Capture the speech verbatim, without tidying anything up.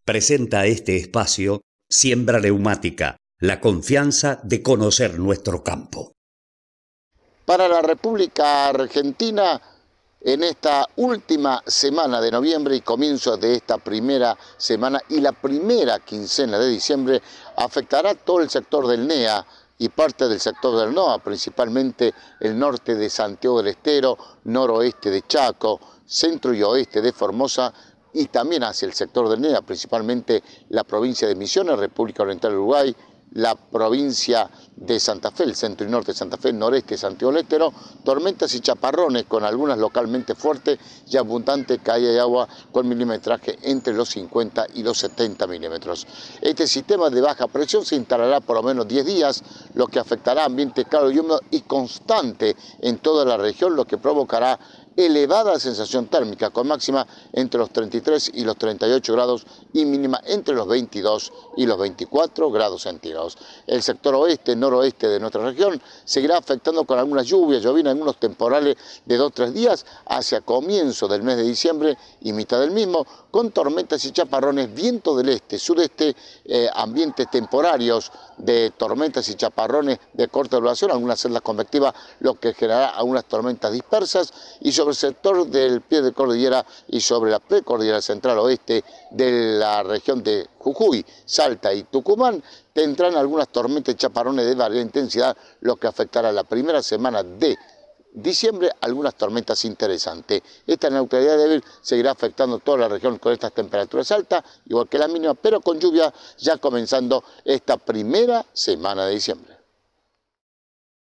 Presenta este espacio Siembra Neumática, la confianza de conocer nuestro campo. Para la República Argentina, en esta última semana de noviembre y comienzo de esta primera semana y la primera quincena de diciembre, afectará todo el sector del N E A y parte del sector del N O A, principalmente el norte de Santiago del Estero, noroeste de Chaco, centro y oeste de Formosa, y también hacia el sector del N E A, principalmente la provincia de Misiones, República Oriental del Uruguay, la provincia de Santa Fe, el centro y norte de Santa Fe, noreste de Santiago del Estero, tormentas y chaparrones con algunas localmente fuertes y abundante caída de agua con milimetraje entre los cincuenta y los setenta milímetros. Este sistema de baja presión se instalará por lo menos diez días, lo que afectará ambiente cálido y húmedo y constante en toda la región, lo que provocará elevada sensación térmica, con máxima entre los treinta y tres y los treinta y ocho grados y mínima entre los veintidós y los veinticuatro grados centígrados. El sector oeste, noroeste de nuestra región seguirá afectando con algunas lluvias, lloviznas, algunos temporales de dos o tres días hacia comienzo del mes de diciembre y mitad del mismo, con tormentas y chaparrones, viento del este, sudeste, eh, ambientes temporarios de tormentas y chaparrones de corta duración, algunas celdas convectivas, lo que generará algunas tormentas dispersas, y sobre el sector del pie de cordillera y sobre la precordillera central oeste de la región de Jujuy, Salta y Tucumán, tendrán algunas tormentas y chaparrones de variada intensidad, lo que afectará la primera semana de diciembre, algunas tormentas interesantes. Esta neutralidad débil seguirá afectando toda la región con estas temperaturas altas, igual que la mínima, pero con lluvia ya comenzando esta primera semana de diciembre.